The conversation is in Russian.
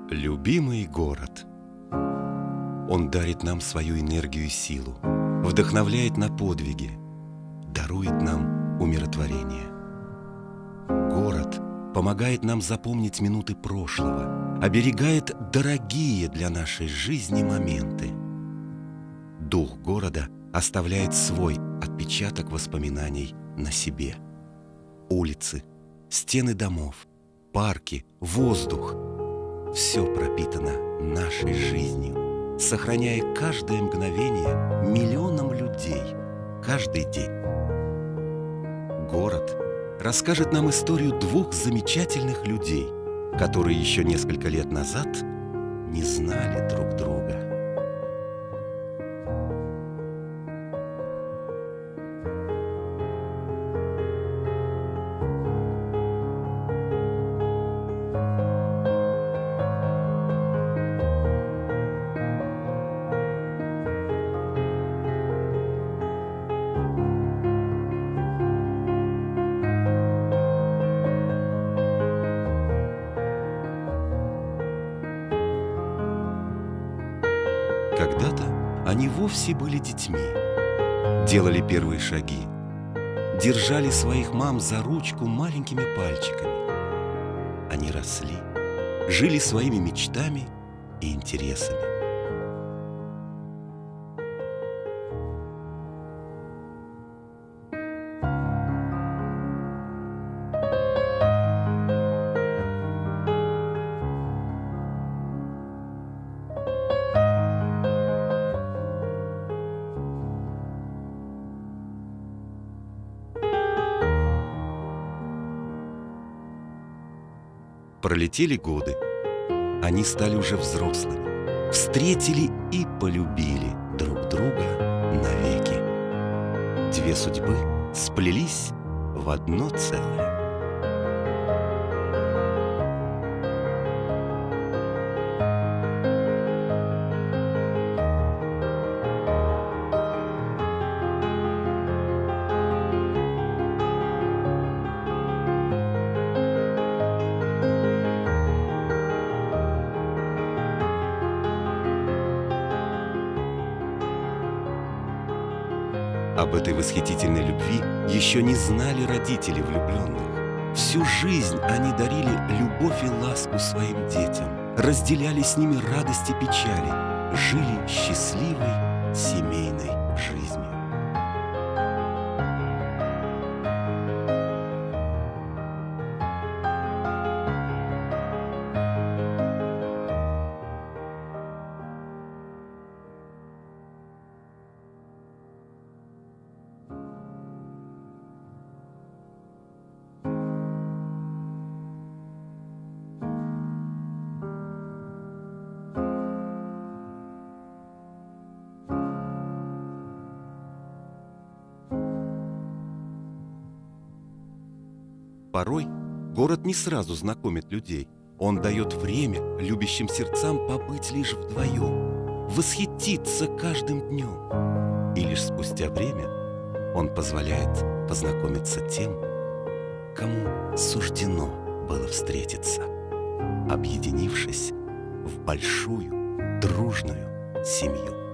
Любимый город. Он дарит нам свою энергию и силу, вдохновляет на подвиги, дарует нам умиротворение. Город помогает нам запомнить минуты прошлого, оберегает дорогие для нашей жизни моменты. Дух города оставляет свой отпечаток воспоминаний на себе. Улицы, стены домов, парки, воздух – все пропитано нашей жизнью, сохраняя каждое мгновение миллионам людей каждый день. Город расскажет нам историю двух замечательных людей, которые еще несколько лет назад не знали друг друга. Когда-то они вовсе были детьми, делали первые шаги, держали своих мам за ручку маленькими пальчиками. Они росли, жили своими мечтами и интересами. Пролетели годы, они стали уже взрослыми, встретили и полюбили друг друга навеки. Две судьбы сплелись в одно целое. Об этой восхитительной любви еще не знали родители влюбленных. Всю жизнь они дарили любовь и ласку своим детям, разделяли с ними радость и печали, жили счастливой семейной жизнью. Порой город не сразу знакомит людей. Он дает время любящим сердцам побыть лишь вдвоем, восхититься каждым днем. И лишь спустя время он позволяет познакомиться тем, кому суждено было встретиться, объединившись в большую дружную семью.